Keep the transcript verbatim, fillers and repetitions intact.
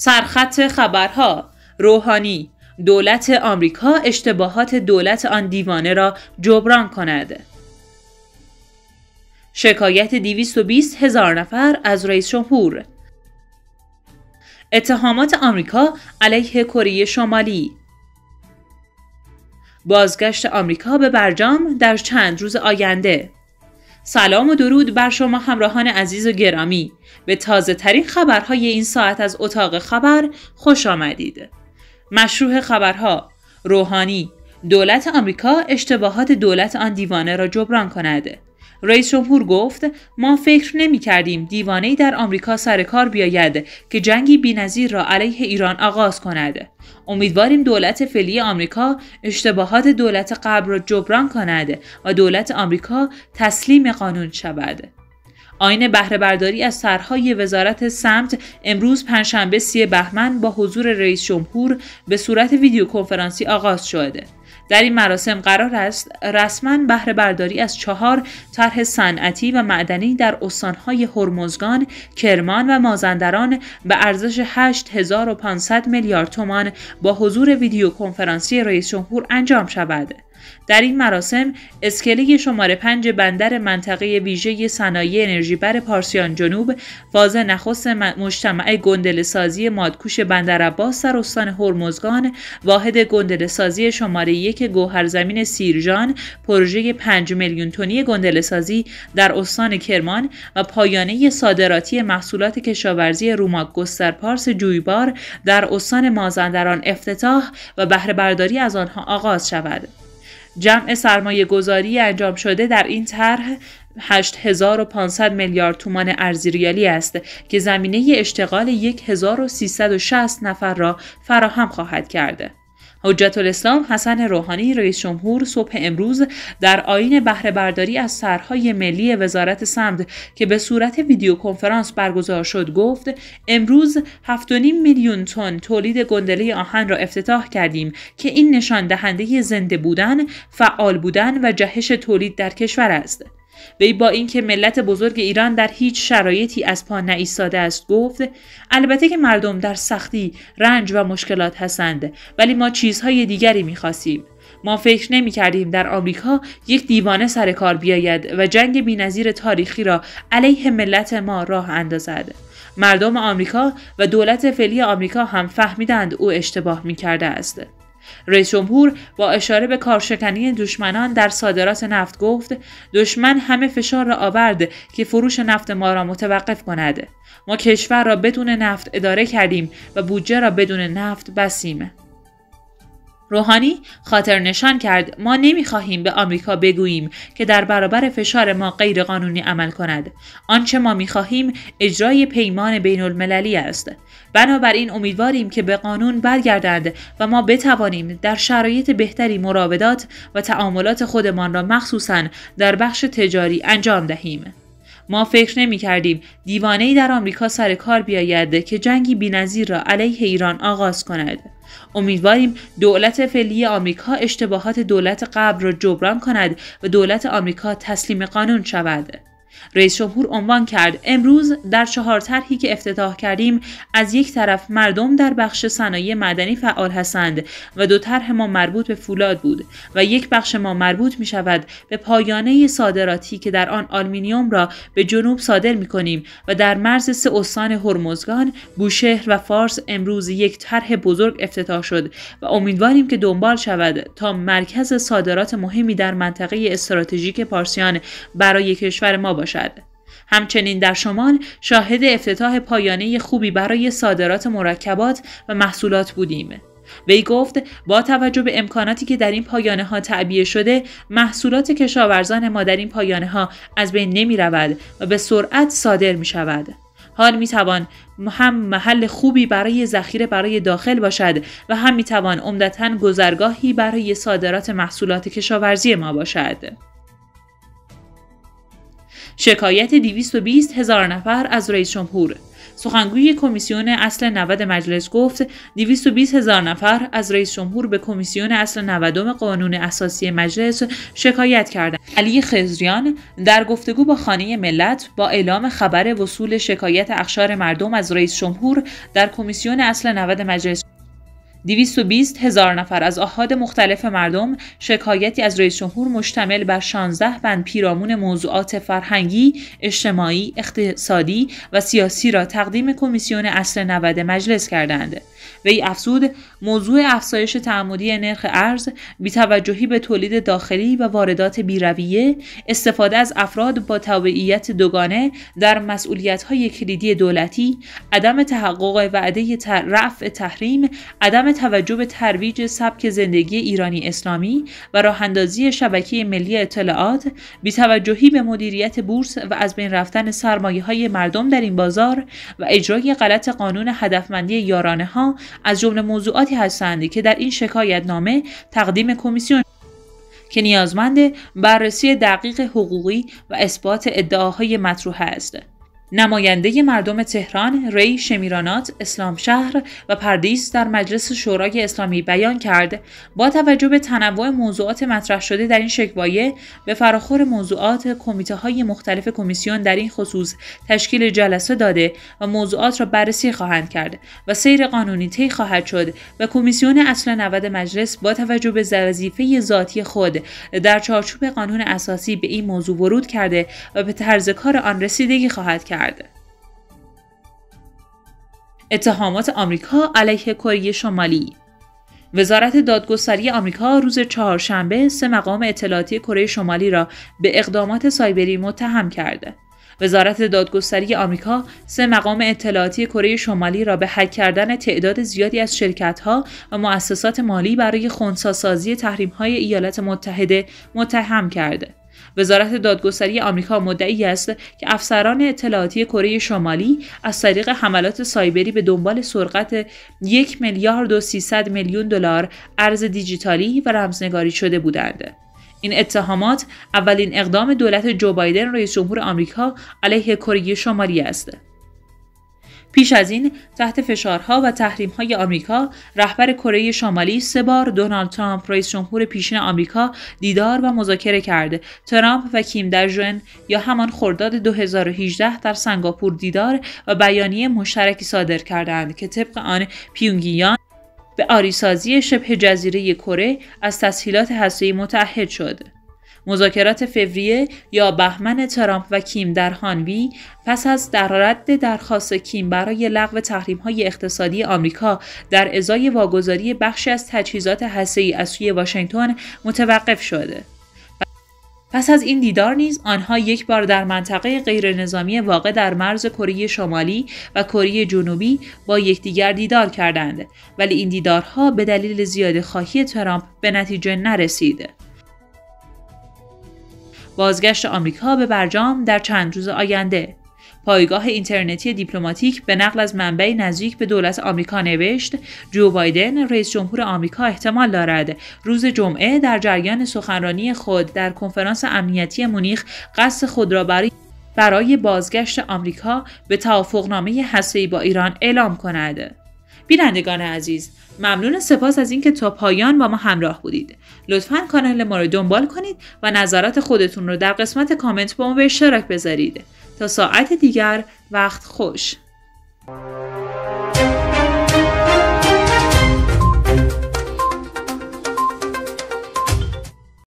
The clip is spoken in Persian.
سرخط خبرها: روحانی: دولت آمریکا اشتباهات دولت آن دیوانه را جبران کند. شکایت دویست و بیست هزار نفر از رئیس جمهور. اتهامات آمریکا علیه کره شمالی. بازگشت آمریکا به برجام در چند روز آینده. سلام و درود بر شما همراهان عزیز و گرامی. به تازه ترین خبرهای این ساعت از اتاق خبر خوش آمدید. مشروع خبرها: روحانی: دولت آمریکا اشتباهات دولت آن دیوانه را جبران کند. رئیس جمهور گفت ما فکر نمی کردیم دیوانه‌ای در آمریکا سر کار بیاید که جنگی بی‌نظیر را علیه ایران آغاز کند. امیدواریم دولت فعلی آمریکا اشتباهات دولت قبل را جبران کند و دولت آمریکا تسلیم قانون شود. آیین بهره برداری از سرهای وزارت سمت امروز پنجشنبه سی بهمن با حضور رئیس جمهور به صورت ویدیو کنفرانسی آغاز شد. در این مراسم قرار است رسما بهره برداری از چهار طرح صنعتی و معدنی در استانهای هرمزگان، کرمان و مازندران به ارزش هشت هزار و پانصد میلیارد تومان با حضور ویدیو کنفرانسی رئیس جمهور انجام شود. در این مراسم اسکله شماره پنج بندر منطقه ویژه صنایع انرژیبر پارسیان جنوب، فاز نخست مجتمع گندله‌سازی مادکوش بندرعباس در استان هرمزگان، واحد گندله‌سازی شماره یک گوهرزمین سیرجان، پروژه پنج میلیون تنی گندله‌سازی در استان کرمان و پایانه صادراتی محصولات کشاورزی روماک گسترپارس جویبار در استان مازندران افتتاح و بهره برداری از آنها آغاز شود. جمع سرمایه گذاری انجام شده در این طرح هشت هزار و پانصد میلیارد تومان ارزی ریالی است که زمینه اشتغال هزار و سیصد و شصت نفر را فراهم خواهد کرد. حجت الاسلام حسن روحانی رئیس جمهور صبح امروز در آیین بهره برداری از سرهای ملی وزارت سمت که به صورت ویدیو کنفرانس برگزار شد گفت امروز هفت و نیم میلیون تن تولید گندله آهن را افتتاح کردیم که این نشان دهنده زنده بودن، فعال بودن و جهش تولید در کشور است. وی با اینکه ملت بزرگ ایران در هیچ شرایطی از پا نایستاده است گفت البته که مردم در سختی، رنج و مشکلات هستند، ولی ما چیزهای دیگری می‌خواستیم. ما فکر نمی‌کردیم در آمریکا یک دیوانه سر کار بیاید و جنگ بی‌نظیر تاریخی را علیه ملت ما راه اندازد. مردم آمریکا و دولت فعلی آمریکا هم فهمیدند او اشتباه می‌کرده است. رئیس جمهور با اشاره به کارشکنی دشمنان در صادرات نفت گفت دشمن همه فشار را آورد که فروش نفت ما را متوقف کند. ما کشور را بدون نفت اداره کردیم و بودجه را بدون نفت بستیم. روحانی خاطر نشان کرد ما نمیخواهیم به آمریکا بگوییم که در برابر فشار ما غیر قانونی عمل کند. آنچه ما میخواهیم اجرای پیمان بین المللی است. بنابراین امیدواریم که به قانون برگردند و ما بتوانیم در شرایط بهتری مراودات و تعاملات خودمان را مخصوصاً در بخش تجاری انجام دهیم. ما فکر نمی کردیم دیوانه‌ای در آمریکا سر کار بیاید که جنگی بی‌نظیر را علیه ایران آغاز کند. امیدواریم دولت فعلی آمریکا اشتباهات دولت قبل را جبران کند و دولت آمریکا تسلیم قانون شود. رئیس جمهور عنوان کرد امروز در چهار طرحی که افتتاح کردیم از یک طرف مردم در بخش صنایع معدنی فعال هستند و دو طرح ما مربوط به فولاد بود و یک بخش ما مربوط می شود به پایانه صادراتی که در آن آلومینیوم را به جنوب صادر می کنیم و در مرز سه استان هرمزگان، بوشهر و فارس امروز یک طرح بزرگ افتتاح شد و امیدواریم که دنبال شود تا مرکز صادرات مهمی در منطقه استراتژیک پارسیان برای کشور ما باشد. همچنین در شمال شاهد افتتاح پایانه خوبی برای صادرات مرکبات و محصولات بودیم. وی گفت با توجه به امکاناتی که در این پایانه ها تعبیه شده، محصولات کشاورزان ما در این پایانه ها از بین نمی رود و به سرعت صادر می شود. حال می توان هم محل خوبی برای ذخیره برای داخل باشد و هم می توان عمدتاً گذرگاهی برای صادرات محصولات کشاورزی ما باشد. شکایت دویست و بیست هزار نفر از رئیس جمهور. سخنگوی کمیسیون اصل نود مجلس گفت دویست و بیست هزار نفر از رئیس جمهور به کمیسیون اصل نود قانون اساسی مجلس شکایت کردند. علی خضریان در گفتگو با خانه ملت با اعلام خبر وصول شکایت اخشار مردم از رئیس جمهور در کمیسیون اصل نود مجلس دویست و بیست هزار نفر از آحاد مختلف مردم شکایتی از رئیس جمهور مشتمل بر شانزده بند پیرامون موضوعات فرهنگی، اجتماعی، اقتصادی و سیاسی را تقدیم کمیسیون اصل نود مجلس کردند. وی افزود موضوع افزایش تعمدی نرخ ارز، بی‌توجهی به تولید داخلی و واردات بی‌رویه، استفاده از افراد با تابعیت دوگانه در مسئولیت‌های کلیدی دولتی، عدم تحقق وعده رفع تحریم، عدم توجه به ترویج سبک زندگی ایرانی اسلامی و راه‌اندازی شبکه ملی اطلاعات، بی‌توجهی به مدیریت بورس و از بین رفتن سرمایه‌های مردم در این بازار و اجرای غلط قانون هدفمندی یارانه‌ها از جمله موضوعاتی هستند که در این شکایتنامه تقدیم کمیسیون که نیازمند بررسی دقیق حقوقی و اثبات ادعاهای مطروح است. نماینده مردم تهران ری شمیرانات اسلام شهر و پردیس در مجلس شورای اسلامی بیان کرد با توجه به تنوع موضوعات مطرح شده در این شکوایه به فراخور موضوعات کمیته های مختلف کمیسیون در این خصوص تشکیل جلسه داده و موضوعات را بررسی خواهند کرد و سیر قانونی طی خواهد شد و کمیسیون اصل نود مجلس با توجه به وظیفه ذاتی خود در چارچوب قانون اساسی به این موضوع ورود کرده و به طرز کار آن رسیدگی خواهد کرد. اتهامات آمریکا علیه کره شمالی. وزارت دادگستری آمریکا روز چهارشنبه سه مقام اطلاعاتی کره شمالی را به اقدامات سایبری متهم کرد. وزارت دادگستری آمریکا سه مقام اطلاعاتی کره شمالی را به هک کردن تعداد زیادی از شرکت‌ها و مؤسسات مالی برای خنثی‌سازی تحریم‌های ایالات متحده متهم کرد. وزارت دادگستری آمریکا مدعی است که افسران اطلاعاتی کره شمالی از طریق حملات سایبری به دنبال سرقت یک میلیارد و سیصد میلیون دلار ارز دیجیتالی و رمزنگاری شده بودند. این اتهامات اولین اقدام دولت جو بایدن رئیس جمهور آمریکا علیه کره شمالی است. پیش از این تحت فشارها و تحریم‌های آمریکا رهبر کره شمالی سه بار دونالد ترامپ رئیس جمهور پیشین آمریکا دیدار و مذاکره کرد. ترامپ و کیم در ژوئن یا همان خرداد دو هزار و هجده در سنگاپور دیدار و بیانیه مشترکی صادر کردند که طبق آن پیونگیانگ به آریسازی شبه جزیره کره از تسهیلات هسته‌ای متعهد شد. مذاکرات فوریه یا بهمن ترامپ و کیم در هانوی پس از در رد درخواست کیم برای لغو تحریم‌های اقتصادی آمریکا در ازای واگذاری بخشی از تجهیزات هسته‌ای از سوی واشنگتن متوقف شد. پس از این دیدار نیز آنها یک بار در منطقه غیرنظامی واقع در مرز کره شمالی و کره جنوبی با یکدیگر دیدار کردند، ولی این دیدارها به دلیل زیاده‌خواهی ترامپ به نتیجه نرسید. بازگشت آمریکا به برجام در چند روز آینده. پایگاه اینترنتی دیپلماتیک به نقل از منبعی نزدیک به دولت آمریکا نوشت جو بایدن رئیس جمهور آمریکا احتمال دارد روز جمعه در جریان سخنرانی خود در کنفرانس امنیتی مونیخ قصد خود را برای برای بازگشت آمریکا به توافقنامه هسته‌ای با ایران اعلام کند. بینندگان عزیز، ممنون سپاس از اینکه تا پایان با ما همراه بودید. لطفاً کانال ما رو دنبال کنید و نظرات خودتون رو در قسمت کامنت با ما به اشتراک بذارید. تا ساعت دیگر، وقت خوش.